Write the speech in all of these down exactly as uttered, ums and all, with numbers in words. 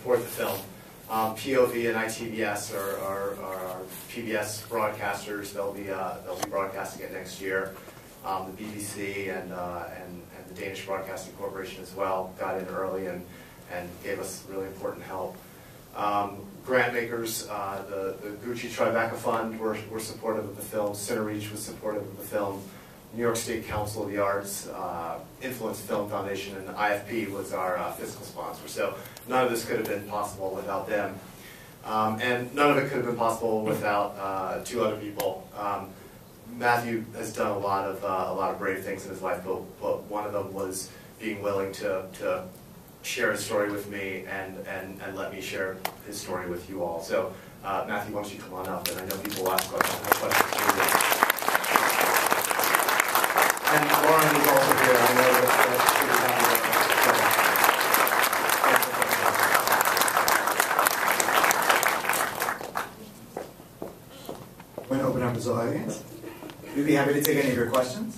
support the film. Um, P O V and I T V S are, are, are our P B S broadcasters. They'll be uh, they'll be broadcasting it next year. Um, the B B C and, uh, and and the Danish Broadcasting Corporation as well got in early and and gave us really important help. Um, grant makers, uh, the the Gucci Tribeca Fund were were supportive of the film. Cinereach was supportive of the film. New York State Council of the Arts, uh, Influence Film Foundation, and I F P was our uh, fiscal sponsor. So none of this could have been possible without them. Um, and none of it could have been possible without uh, two other people. Um, Matthew has done a lot of uh, a lot of brave things in his life, but, but one of them was being willing to, to share his story with me and, and, and let me share his story with you all. So uh, Matthew, why don't you come on up? And I know people will ask questions. Have questions for you. And Lauren is also here. I know that, that she I'm going to open up to the audience. We'd be happy to take any of your questions.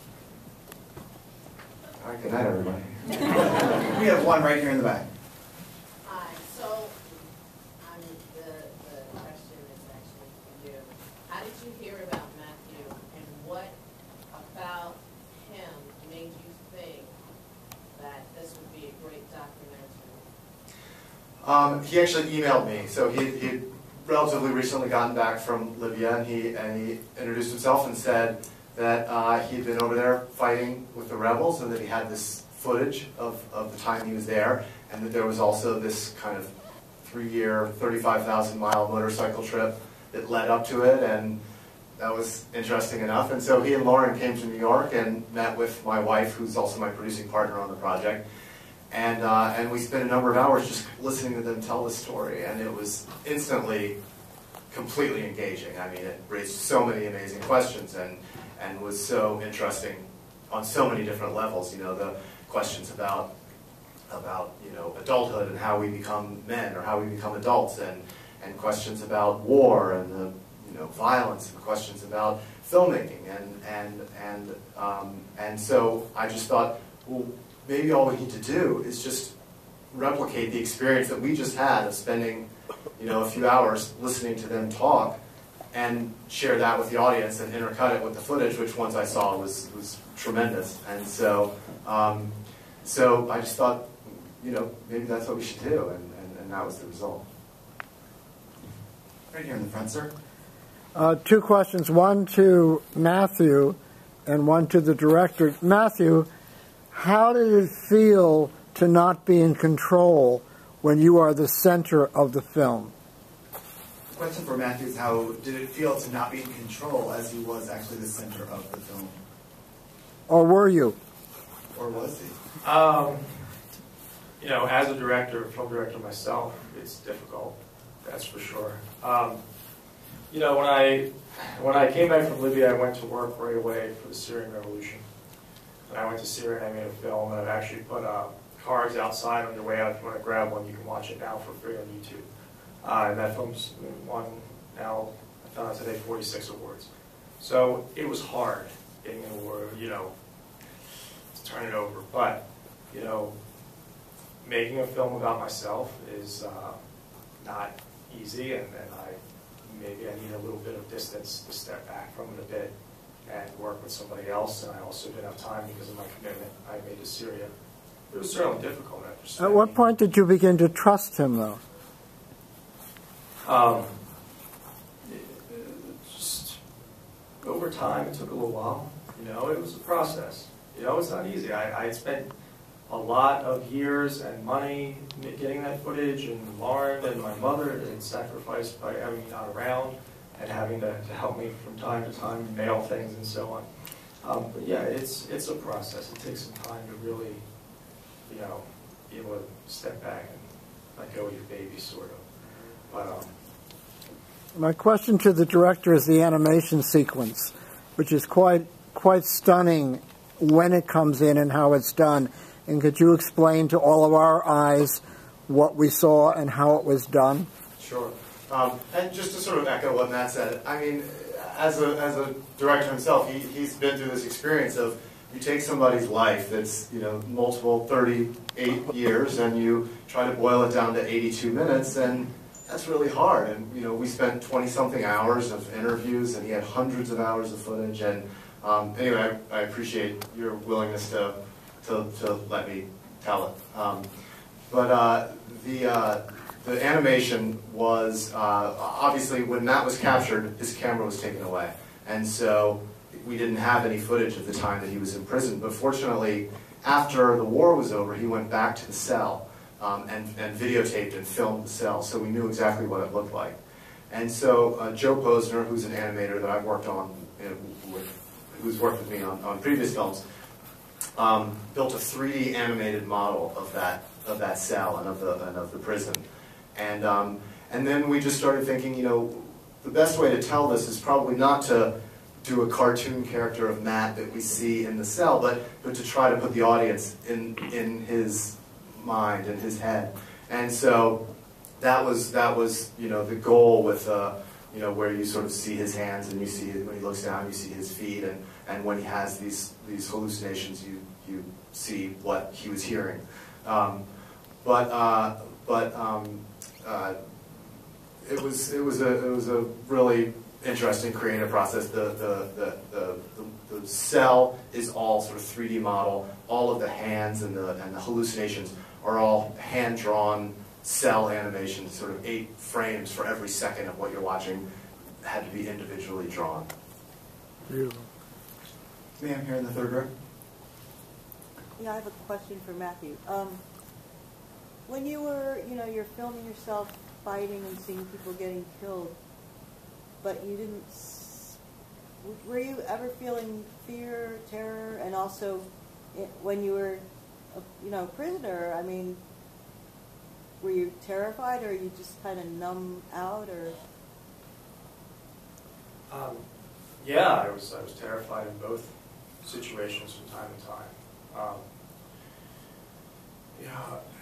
All right, good night, everybody. We have one right here in the back. Hi. So, um, the, the question is actually for you. How did you hear about Matthew, and what about him made you think that this would be a great documentary? Um, he actually emailed me. So he he relatively recently gotten back from Libya, and he and he introduced himself and said that uh, he'd been over there fighting with the rebels, and that he had this footage of, of the time he was there, and that there was also this kind of three-year, thirty-five thousand mile motorcycle trip that led up to it, and that was interesting enough. And so he and Lauren came to New York and met with my wife, who's also my producing partner on the project, and uh, and we spent a number of hours just listening to them tell the story, and it was instantly completely engaging. I mean, it raised so many amazing questions and and was so interesting on so many different levels. You know, the questions about about you know adulthood and how we become men or how we become adults, and and questions about war and the you know violence, and questions about filmmaking, and and and um, and so I just thought, well, maybe all we need to do is just replicate the experience that we just had of spending you know a few hours listening to them talk, and share that with the audience and intercut it with the footage, which once I saw was was tremendous. And so um, so I just thought, you know, maybe that's what we should do, and, and, and that was the result. Right here in the front, sir. Uh, two questions, one to Matthew and one to the director. Matthew, how did it feel to not be in control when you are the center of the film? The question for Matthew is, how did it feel to not be in control as he was actually the center of the film? Or were you? Or was he? Um, you know, as a director, film director myself, it's difficult, that's for sure. Um, you know, when I when I came back from Libya, I went to work right away for the Syrian Revolution. And I went to Syria and I made a film, and I've actually put uh, cards outside on your way out. If you want to grab one, you can watch it now for free on YouTube. Uh, and that film's won now, I found out today, forty-six awards. So it was hard getting an award, you know, to turn it over. But, you know, making a film about myself is uh, not easy, and, and I maybe I need a little bit of distance to step back from it a bit and work with somebody else. And I also didn't have time because of my commitment I made to Syria. It was certainly difficult after spending. At what point did you begin to trust him, though? Um, it, just over time, it took a little while. You know, it was a process. You know, it's not easy. I, I had spent a lot of years and money getting that footage, and Lauren and my mother had sacrificed by having me not around and having to, to help me from time to time mail things and so on. Um, but yeah, it's it's a process. It takes some time to really, you know, be able to step back and let go of your baby, sort of. But, um, My question to the director is the animation sequence, which is quite quite stunning when it comes in and how it's done. And could you explain to all of our eyes what we saw and how it was done? Sure. Um, and just to sort of echo what Matt said, I mean, as a, as a director himself, he, he's been through this experience of you take somebody's life that's, you know, multiple thirty-eight years, and you try to boil it down to eighty-two minutes, and that's really hard. And, you know, we spent twenty-something hours of interviews, and he had hundreds of hours of footage. And um, anyway, I, I appreciate your willingness to, to, to let me tell it. Um, but uh, the, uh, the animation was, uh, obviously, when Matt was captured, his camera was taken away. And so we didn't have any footage of the time that he was in prison. But fortunately, after the war was over, he went back to the cell um, and, and videotaped and filmed the cell, so we knew exactly what it looked like. And so uh, Joe Posner, who's an animator that I've worked on, you know, with, who's worked with me on, on previous films, um, built a three D animated model of that of that cell and of the and of the prison. And um, and then we just started thinking, you know, the best way to tell this is probably not to do a cartoon character of Matt that we see in the cell, but but to try to put the audience in in his mind, in his head. And so that was that was you know the goal with uh, you know where you sort of see his hands and you see when he looks down you see his feet, and and when he has these these hallucinations you you see what he was hearing. Um, but uh, but um, uh, it was it was a it was a really interesting creative process. The the, the the the the cell is all sort of three D model. All of the hands and the and the hallucinations are all hand drawn cell animations. Sort of eight frames for every second of what you're watching had to be individually drawn. Beautiful. Ma'am, here in the third row. Yeah, I have a question for Matthew. Um, when you were, you know, you're filming yourself fighting and seeing people getting killed, but you didn't, s- were you ever feeling fear, terror, and also it, when you were, a, you know, a prisoner, I mean, were you terrified, or you just kind of numb out, or? Um, yeah, I was I was terrified in both situations from time to time. Um, yeah,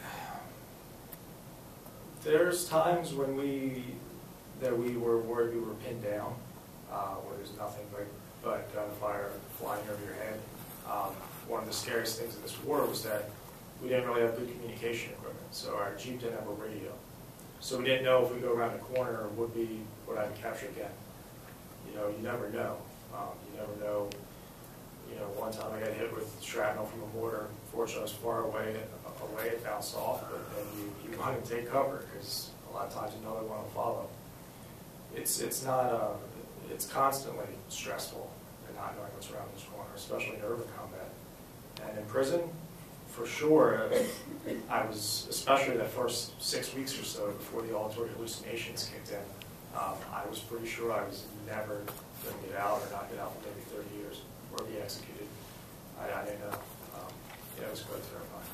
there's times when we that we were worried we were pinned down, uh, where there's nothing but but gunfire flying over your head. Um, one of the scariest things in this war was that we didn't really have good communication equipment, so our Jeep didn't have a radio, so we didn't know if we go around a corner would we would I be captured again. You know, you never know. Um, you never know. You know, one time I got hit with shrapnel from a mortar. Fortunately, I was far away, away it bounced off, but then you, you want to take cover because a lot of times another one will follow. It's it's not uh, it's constantly stressful and not knowing what's around this corner, especially in urban combat. And in prison, for sure, uh, I was, especially that first six weeks or so before the auditory hallucinations kicked in, um, I was pretty sure I was never going to get out or not get out for maybe thirty years or be executed. I, I didn't know. Um, yeah, it was quite terrifying.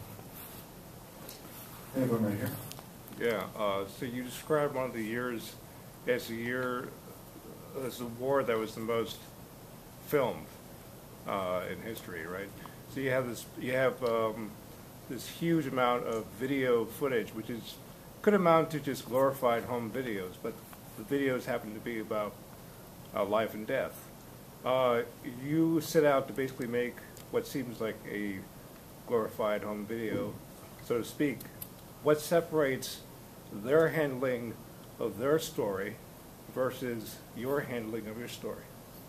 Anyone right here? Yeah, uh, so you described one of the years as a year, as the war that was the most filmed uh, in history, right? So you have this, you have um, this huge amount of video footage, which is could amount to just glorified home videos, but the videos happen to be about uh, life and death. Uh, you set out to basically make what seems like a glorified home video, so to speak. What separates their handling of their story versus your handling of your story?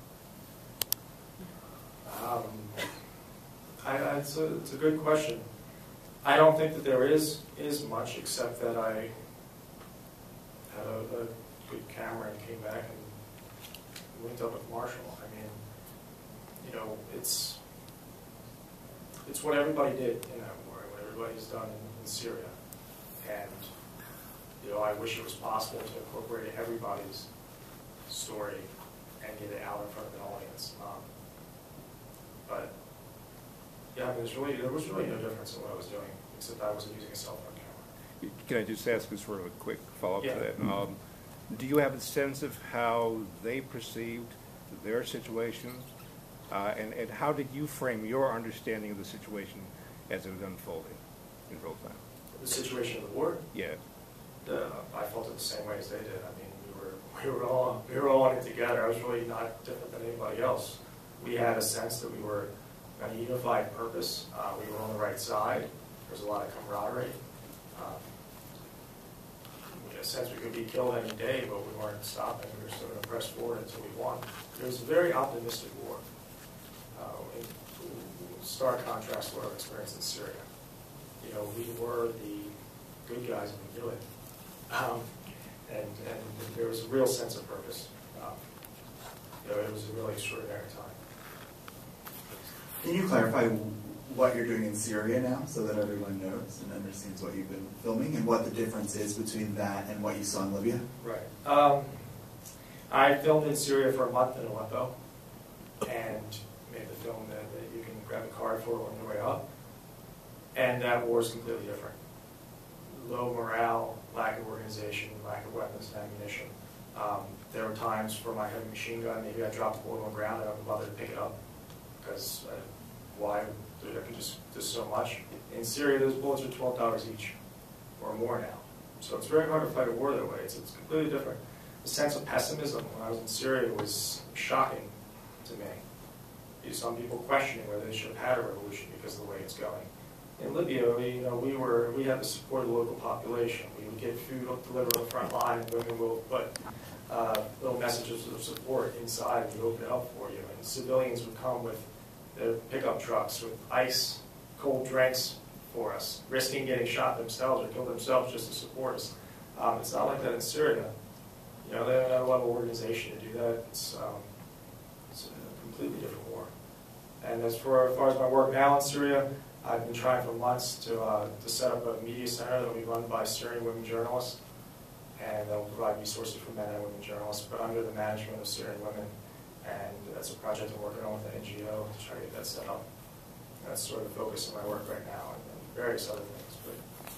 Um, I, I, it's, a, it's a good question. I don't think that there is is much, except that I had a, a good camera and came back and linked up with Marshall. I mean, you know, it's it's what everybody did in that war, what everybody's done in, in Syria, and you know, I wish it was possible to incorporate everybody's story and get it out in front of an audience. Um, but yeah, I mean, there's really there was really no difference in what I was doing, except I wasn't using a cell phone camera. Can I just ask this sort of a quick follow-up Yeah. to that? Um, do you have a sense of how they perceived their situation, uh, and, and how did you frame your understanding of the situation as it was unfolding in real time? The situation of the war, Yeah. uh, I felt it the same way as they did. I mean, we were we were all we were all in it together. I was really not different than anybody else. We had a sense that we were a unified purpose. Uh, we were on the right side. There was a lot of camaraderie. Um, in a sense, we could be killed any day, but we weren't stopping. We were still going to press forward until we won. It was a very optimistic war. Uh, in stark contrast to what I've experienced in Syria. You know, we were the good guys and we knew it. Um, and, and there was a real sense of purpose. Um, you know, it was a really extraordinary time. Can you clarify what you're doing in Syria now so that everyone knows and understands what you've been filming and what the difference is between that and what you saw in Libya? Right. Um, I filmed in Syria for a month in Aleppo and made the film that, that you can grab a card for on your way up. And that war is completely different. Low morale, lack of organization, lack of weapons and ammunition. Um, there were times for my heavy machine gun, maybe I dropped a bullet on the ground and I wouldn't bother to pick it up because uh, why? I can just do so much. In Syria, those bullets are twelve dollars each or more now. So it's very hard to fight a war that way. It's, it's completely different. The sense of pessimism when I was in Syria was shocking to me. You saw some people questioning whether they should have had a revolution because of the way it's going. In Libya, we, you know, we were we had the support of the local population. We would get food delivered on the front line, and women will put uh, little messages of support inside and open it up for you. And civilians would come with their pickup trucks with ice, cold drinks for us, risking getting shot themselves or killed themselves just to support us. Um, it's not like that in Syria. You know, they don't have a lot of organization to do that. It's, um, it's a completely different war. And as far, as far as my work now in Syria, I've been trying for months to, uh, to set up a media center that will be run by Syrian women journalists, and that will provide resources for men and women journalists, but under the management of Syrian women. And that's a project I'm working on with the N G O to try to get that set up. And that's sort of the focus of my work right now, and, and various other things. But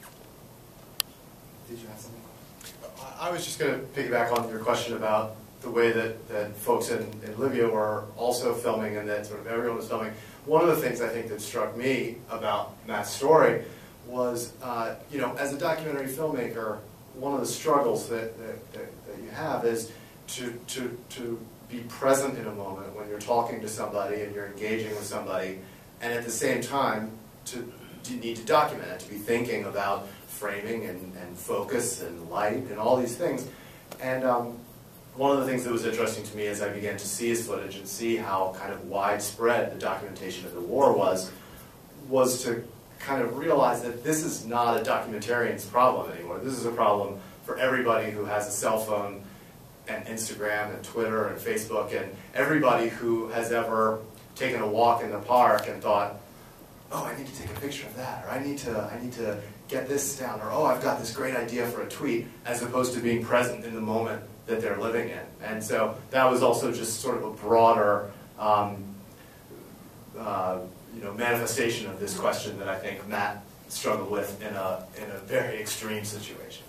Did you have something? I was just going to piggyback on your question about the way that, that folks in, in Libya were also filming and that sort of everyone was filming. One of the things I think that struck me about Matt's story was, uh, you know, as a documentary filmmaker, one of the struggles that, that, that, that you have is to, to, to be present in a moment when you're talking to somebody and you're engaging with somebody, and at the same time, to, to need to document it, to be thinking about framing and, and focus and light and all these things. And um, one of the things that was interesting to me as I began to see his footage and see how kind of widespread the documentation of the war was, was to kind of realize that this is not a documentarian's problem anymore. This is a problem for everybody who has a cell phone and Instagram and Twitter and Facebook, and everybody who has ever taken a walk in the park and thought, oh, I need to take a picture of that, or I need to, I need to get this down, or oh, I've got this great idea for a tweet, as opposed to being present in the moment that they're living in. And so that was also just sort of a broader um, uh, you know, manifestation of this question that I think Matt struggled with in a, in a very extreme situation.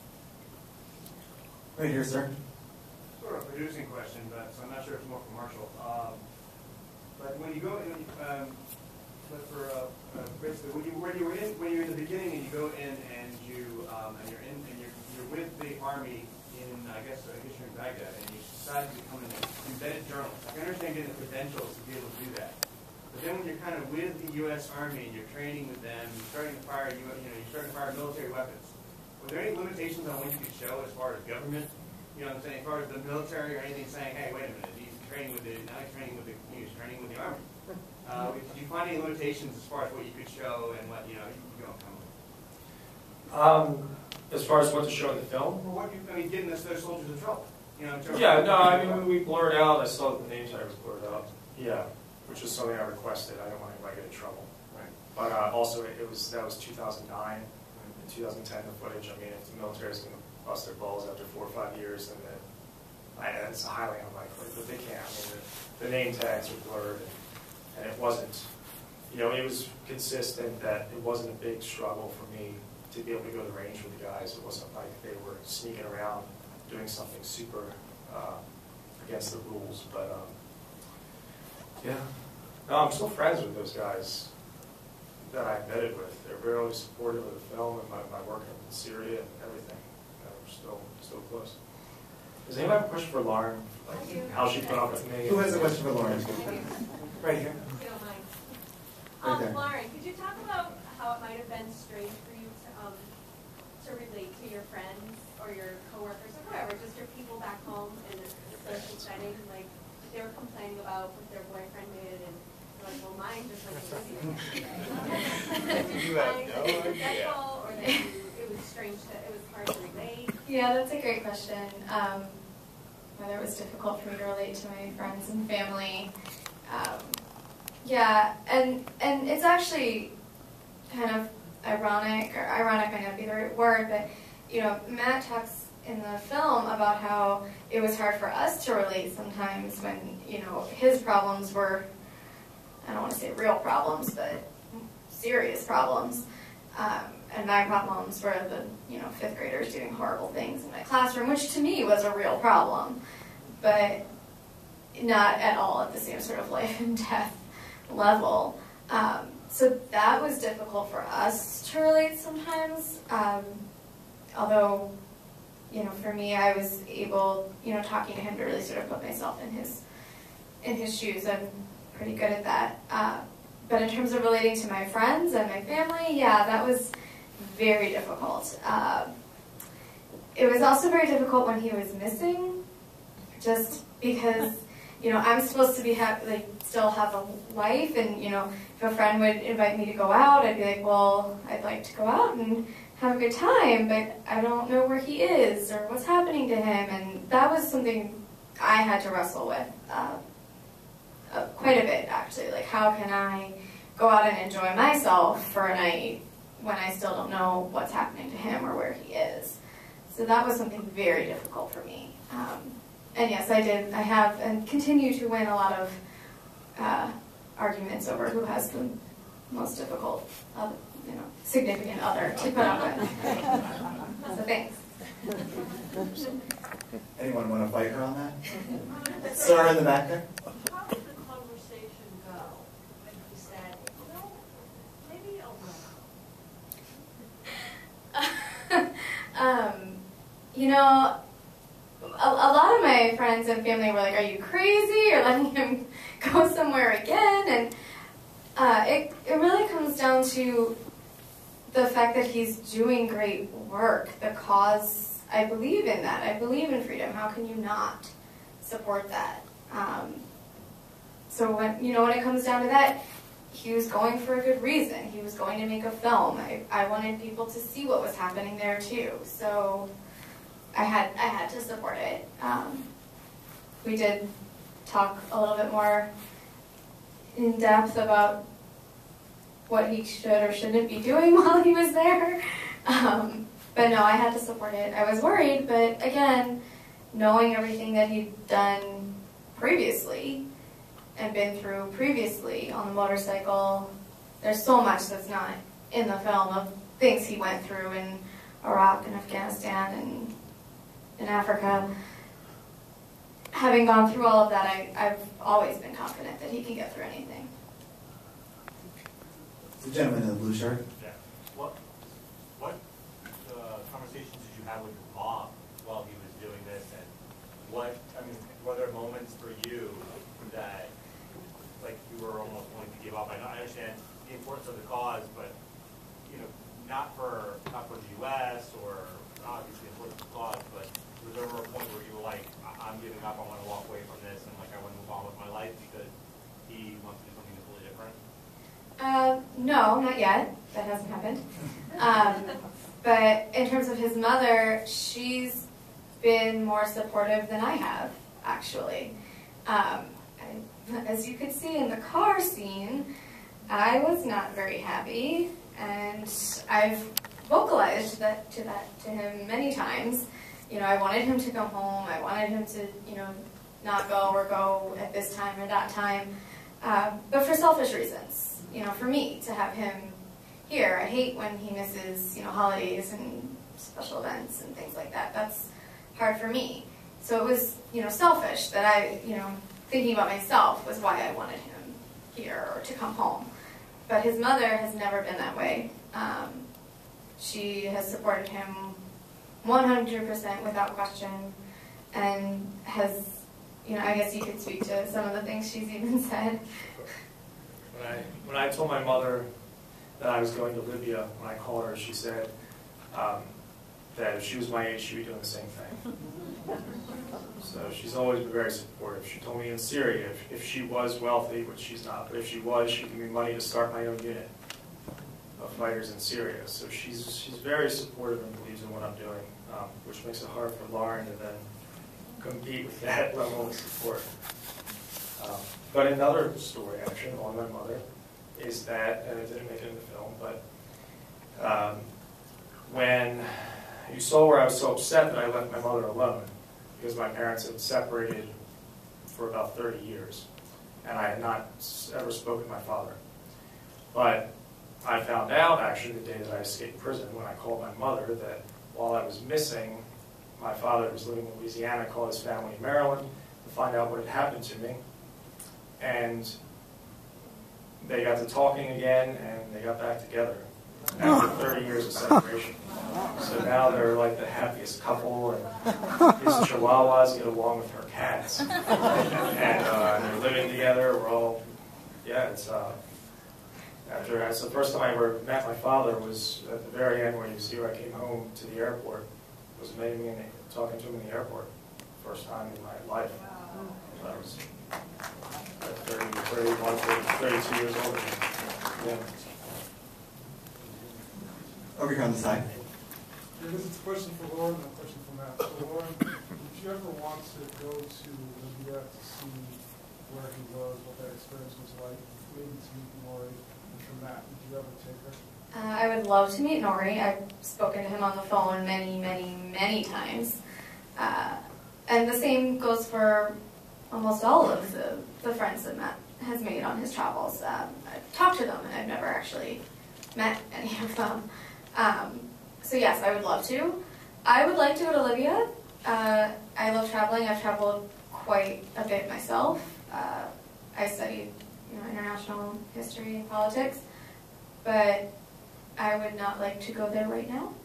Right here, sir. Sort of a producing question, but so I'm not sure if it's more commercial. Um, but when you go in, um, but for uh, uh, basically when you when you were in when you're in the beginning and you go in and you um, and you're in and you're you're with the army in I guess I guess you're in Baghdad and you decide to become an embedded journalist. I can understand getting the credentials to be able to do that. But then when you're kind of with the U S Army and you're training with them, you're starting to fire you know you're starting to fire military weapons. Were there any limitations on what you could show as far as government? You know what I'm saying, as far as the military or anything saying, hey, wait a minute, he's training with the, now he's training with the, he's training with the Army. Uh, did you find any limitations as far as what you could show and what, you know, you don't come with? um, as far as what to show in the film? Or what you, I mean, getting this, those soldiers in trouble. You know, in terms Yeah, of, no, I mean, we blurred out, I saw that the name tag was blurred out. Yeah, which is something I requested. I didn't want anybody to get in trouble. Right. But uh, also, it was that was two thousand nine. In two thousand ten, the footage, I mean, if the military is going to bust their balls after four or five years, then the, I, it's highly unlikely, but they can't. I mean, the, the name tags are blurred, and, and it wasn't, you know, it was consistent that it wasn't a big struggle for me to be able to go to the range with the guys. It wasn't like they were sneaking around doing something super uh, against the rules, but um, yeah. No, I'm still friends with those guys that I embedded with. They're very supportive of the film and my, my work in Syria and everything. You know, we're still, still close. Does anyone have a question for Lauren? Like how she put up with me? Who has a question for Lauren? Right here. If you don't mind, Right Um, there. Lauren, could you talk about how it might have been strange for you to, um, to relate to your friends or your coworkers or whoever, just your people back home in a social setting? Like, they were complaining about what their boyfriend did, and you're like, well, mine just like Olivia did. You have no idea. Or that you, it was strange to, it was hard to relate. Yeah, that's a great question. Um, whether it was difficult for me to relate to my friends and family. Um, yeah, and and it's actually kind of ironic, or ironic might not be the right word, but you know, Matt talks in the film about how it was hard for us to relate sometimes when, you know, his problems were, I don't want to say real problems, but serious problems. Um, and my problems were the, you know, fifth graders doing horrible things in my classroom, which to me was a real problem, but not at all at the same sort of life and death level. Um, so that was difficult for us to relate sometimes. Um, although, you know, for me, I was able, you know, talking to him to really sort of put myself in his, in his shoes. I'm pretty good at that. Uh, but in terms of relating to my friends and my family, yeah, that was very difficult. Uh, it was also very difficult when he was missing, just because, you know, I'm supposed to be ha like still have a life, and you know, if a friend would invite me to go out, I'd be like, well, I'd like to go out and have a good time, but I don't know where he is or what's happening to him, and that was something I had to wrestle with uh, uh, quite a bit, actually. Like, how can I go out and enjoy myself for a night when I still don't know what's happening to him or where he is? So that was something very difficult for me. Um, and yes, I did, I have and continue to win a lot of uh, arguments over who has the most difficult, uh, you know, significant other to put up with. So thanks. Anyone want to fight her on that? Sarah in the back there. How did the conversation go when he said, you know, maybe I'll go? um, you know, a, a lot of my friends and family were like, are you crazy? You're letting him go somewhere again? And uh, it, it really comes down to the fact that he's doing great work. The cause, I believe in that. I believe in freedom. How can you not support that? Um, so when, you know, when it comes down to that, he was going for a good reason. He was going to make a film. I, I wanted people to see what was happening there too. So I had, I had to support it. Um, we did talk a little bit more in depth about what he should or shouldn't be doing while he was there. Um, but no, I had to support it. I was worried, but again, knowing everything that he'd done previously and been through previously on the motorcycle, there's so much that's not in the film of things he went through in Iraq and Afghanistan and in Africa. Having gone through all of that, I, I've always been confident that he can get through anything. The gentleman in the blue shirt. Yeah. What, what uh, conversations did you have with your mom while he was doing this, and what, I mean, were there moments for you that, like, you were almost willing to give up? I know, I understand the importance of the cause, but, you know, not for, not for the U S or obviously the importance of the cause, but was there ever a point where you were like, I I'm giving up, I want to walk away from this, and like I want to move on with my life because he wants to do something completely different? Uh, no, not yet. That hasn't happened. Um, but in terms of his mother, she's been more supportive than I have, actually. Um, I, as you could see in the car scene, I was not very happy, and I've vocalized that to that to him many times. You know, I wanted him to go home. I wanted him to, you know, not go or go at this time or that time, uh, but for selfish reasons. You know, for me to have him here. I hate when he misses, you know, holidays and special events and things like that. That's hard for me. So it was, you know, selfish that I, you know, thinking about myself was why I wanted him here or to come home. But his mother has never been that way. Um, she has supported him one hundred percent without question, and has, you know, I guess you could speak to some of the things she's even said. When I, when I told my mother that I was going to Libya, when I called her, she said um, that if she was my age, she'd be doing the same thing. So she's always been very supportive. She told me in Syria, if, if she was wealthy, which she's not, but if she was, she'd give me money to start my own unit of fighters in Syria. So she's, she's very supportive and believes in what I'm doing, um, which makes it hard for Lauren to then compete with that level of support. Um, but another story, actually, on my mother, is that, and it didn't make it in the film, but um, when you saw where I was so upset that I left my mother alone, because my parents had separated for about thirty years, and I had not ever spoken to my father. But I found out, actually, the day that I escaped prison, when I called my mother, that while I was missing, my father was living in Louisiana, called his family in Maryland to find out what had happened to me. And they got to talking again, and they got back together after thirty years of separation. So now they're like the happiest couple, and his chihuahuas get along with her cats. And uh, they're living together. We're all, yeah, it's, uh, after, it's the first time I ever met my father was at the very end where you see where I came home to the airport. It was meeting me and talking to him in the airport. First time in my life. So I was thirty, thirty-one, thirty-two years old. Yeah. Over here on the side. Yeah, this is a question for Lauren and a question for Matt. So Lauren, did you ever want to go to Libya to see where he was, what that experience was like, maybe to meet Nori? And for Matt, did you ever take her? Uh, I would love to meet Nori. I've spoken to him on the phone many, many, many times. Uh, and the same goes for almost all of the, the friends that Matt has made on his travels. Um, I've talked to them, and I've never actually met any of them. Um, so yes, I would love to. I would like to go to Libya. Uh, I love traveling. I've traveled quite a bit myself. Uh, I studied you know, international history and politics, but I would not like to go there right now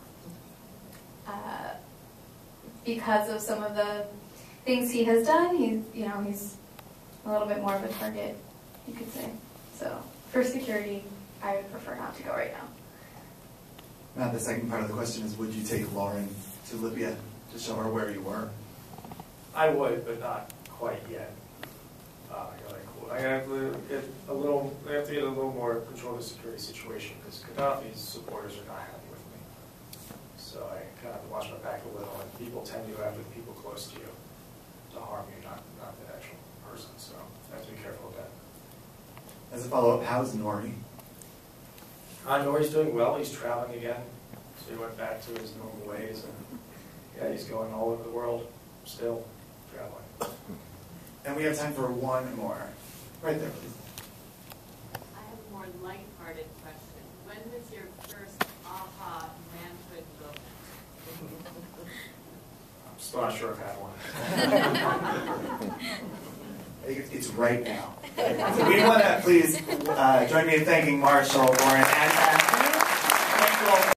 uh, because of some of the things he has done. He's, you know, he's a little bit more of a target, you could say. So for security, I would prefer not to go right now. Matt, the second part of the question is, would you take Lauren to Libya to show her where you were? I would, but not quite yet. Uh, I gotta, I have to get a little. I have to get a little more control of the security situation because Gaddafi's supporters are not happy with me. So I kind of have to watch my back a little. And people tend to go after the people close to you to harm you, not not the actual person. So I have to be careful of that. As a follow-up, how's Nori? Uh, Nori's doing well. He's traveling again. So he went back to his normal ways, and yeah, he's going all over the world still traveling. And we have time for one more. Right there, please. I have a more lighthearted question. When was your first aha manhood moment? I'm still not sure I've had one. I think it's right now. So we want to please uh, join me in thanking Marshall, Lauren, and Matt. Thank you all.